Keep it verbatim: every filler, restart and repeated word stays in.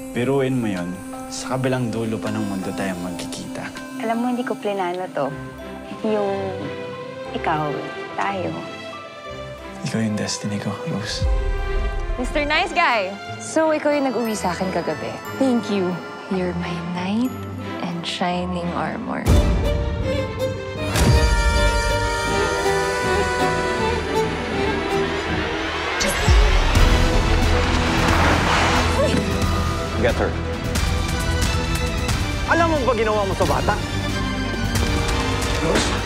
Biruin mo yon, sa kabilang dulo pa ng mundo tayo magkikita. Alam mo, hindi ko plinano to. Yung ikaw, tayo. Ikaw yung destiny ko, Rose. Mister Nice Guy! So, ikaw yung nag-uwi sa akin kagabi. Thank you. You're my knight and shining armor. Get her. Alam mo ba ginawa mo sa bata? Rose?